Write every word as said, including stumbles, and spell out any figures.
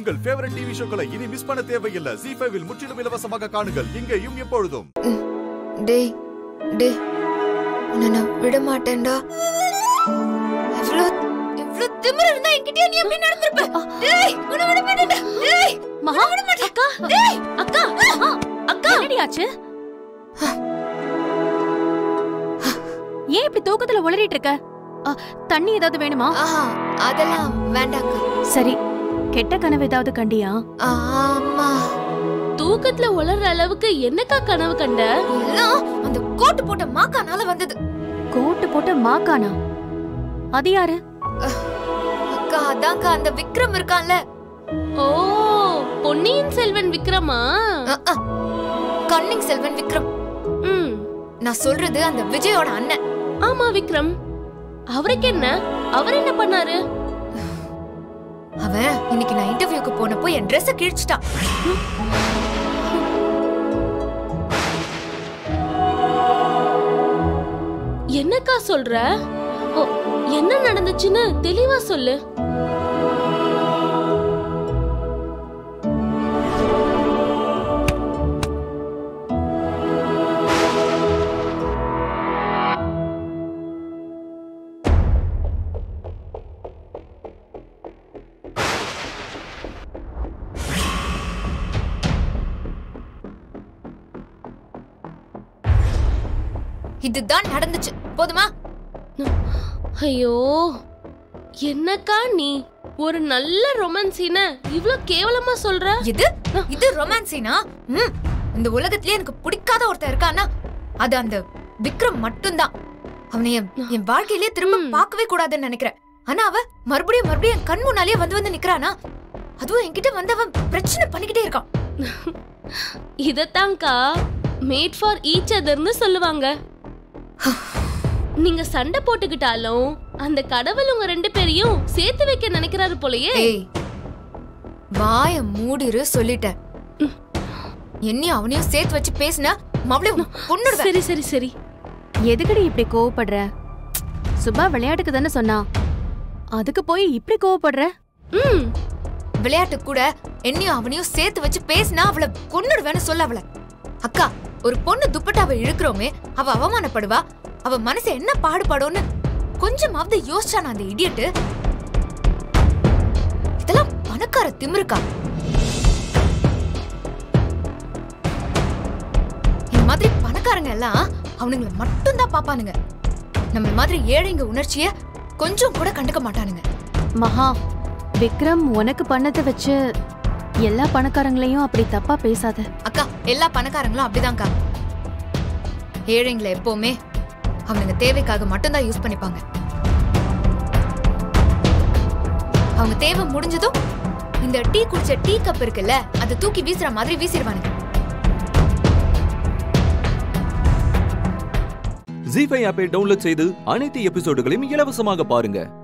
உங்கள் favourite TV ஷோக்களை இனி miss பண்ண தேவையில்லை. ஜீ ஃபைவ் இல் முற்றிலும் இலவசமாக காணுங்கள். இங்கேயும் எப்பொழுதும். டேய் டேய் உன்னை விட மாட்டேன்டா. இவ்ளோ இவ்ளோ திமிரு இருந்தா என்கிட்ட நீ எப்படி நடந்துருப்ப? டேய் உன்னை விட மாட்டேன்டா. டேய் மகா விட மாட்டேன். அக்கா டேய் அக்கா அக்கா என்னடியாச்சு? ஏன் இப்படி தூக்கத்துல உளறிட்டு இருக்க? தண்ணி ஏதாவது வேணுமா? அதெல்லாம் வேண்டாங்க. சரி, கெட்ட கனவு ஏதாவது கண்டியா? ஆமா. தூக்கத்துல உளற அளவுக்கு என்னக்கா கனவு கண்ட? எல்லாம் அந்த கோட்டு போட்ட மாக்கானால வந்தது. கோட்டு போட்ட மாக்கானா? அது யாரு? அக்கா அதாங்க அந்த விக்ரம் இருக்கான்ல. ஓ, பொன்னியின் செல்வன் விக்ரமா? கன்னிங் செல்வன் விக்ரம். ம், நான் சொல்றது அந்த விஜயோட அண்ணன். ஆமா விக்ரம். அவருக்கு என்ன? அவர் என்ன பண்ணாரு? அவன் இன்னைக்கு நான் இன்டர்வியூக்கு போனப்போ என் ட்ரெஸ் கிழிச்சிட்டான். என்னக்கா சொல்ற? ஓ, என்ன நடந்துச்சுன்னு தெளிவா சொல்லு. இதுதான் நடந்துச்சு. போதுமா? ஐயோ, என்னக்கா நீ ஒரு நல்ல ரொமான்ஸின இவ்ளோ கேவலமா சொல்ற? இது இது ரொமான்ஸினா? ம், இந்த உலகத்திலே எனக்கு பிடிக்காத ஒருத்தர் இருக்கானா அது அந்த விக்ரம் மட்டும்தான். அவனை என் வாழ்க்கையிலே திரும்ப பார்க்கவே கூடாதுன்னு நினைக்கிறேன். ஆனா அவ மறுபடியும் மறுபடியும் என் கண் முன்னாலே வந்து வந்து நிக்கிறானா. அதுவும் என்கிட்ட வந்து அவன் பிரச்சனை பண்ணிக்கிட்டே இருக்கான். இதத்தான்க்கா மேட் ஃபார் ஈச் அதர்னு சொல்லுவாங்க. நீங்க சண்டை போட்டுக்கிட்டாலும் அந்த கடவுள் உங்க ரெண்டு பேரையும் சேர்த்து வைக்க நினைக்கிறாரு போலயே. ஏய், வாய மூடிரு சொல்லிட்டேன். என்னையும் அவனையும் சேர்த்து வச்சு பேசினா மவளே பொண்ணுடுவேன். சரி சரி சரி. எதுக்கடி இப்படி கோவப்படுற? சுபா விளையாட்டுக்கு தானே சொன்னா, அதுக்கு போய் இப்படி கோவப்படுற? ம், விளையாட்டு கூட என்னையும் அவனையும் சேர்த்து வச்சு பேசினா அவளை கொன்னுடுவேன்னு சொல்ல. அவளை அக்கா, ஒரு பொண்ணு துப்பட்டாவை இழுக்கிறோமே, அவ அவமானப்படுவா, அவ மனசு என்ன பாடுபடும்னு கொஞ்சமாவது யோசிச்சான அந்த இடியட்டு. இதெல்லாம் பணக்கார திமிருக்கா. இந்த மாதிரி பணக்காரங்க எல்லாம் அவனுங்களை மட்டும்தான் பாப்பானுங்க. நம்ம மாதிரி ஏழைங்க உணர்ச்சிய கொஞ்சம் கூட கண்டுக்க மாட்டானுங்க. மகா, விக்ரம் உனக்கு பண்ணதை வச்சு எல்லா பணக்காரங்களையும் அப்படி தப்பா பேசாத. அக்கா, எல்லா பணக்காரங்களும் அப்படிதான்க்கா. ஏழைங்களை எப்பவுமே அவனுங்க தேவைக்காக மட்டும்தான் யூஸ் பண்ணிப்பாங்க. அவங்க தேவை முடிஞ்சதும் இந்த டீ குடிச்ச டீ கப் இருக்குல்ல, அதை தூக்கி வீசுற மாதிரி வீசிடுவானுங்க. ஜீ ஃபைவ் ஆப்பை டவுன்லோட் செய்து அனைத்து எபிசோடுகளையும் இலவசமாக பாருங்க.